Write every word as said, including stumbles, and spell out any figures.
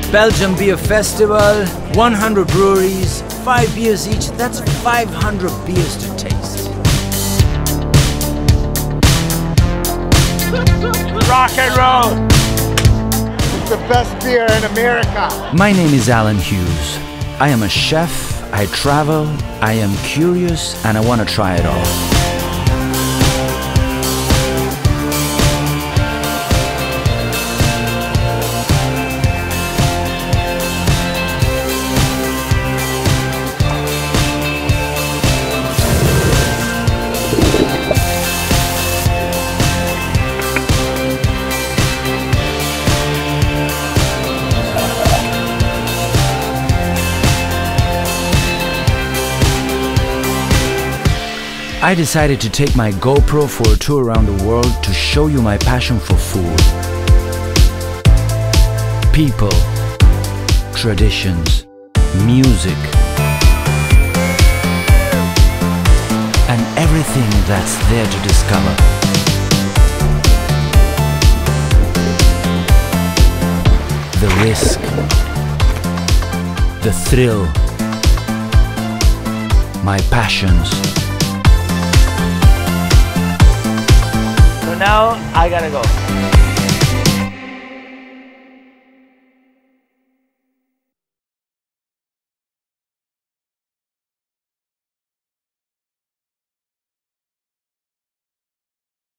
Belgium Beer Festival, one hundred breweries, five beers each. That's five hundred beers to taste. Rock and roll! It's the best beer in America. My name is Alan Hughes. I am a chef, I travel, I am curious, and I want to try it all. I decided to take my GoPro for a tour around the world to show you my passion for food. People, traditions, music, and everything that's there to discover. The risk, the thrill, my passions. So now I gotta go.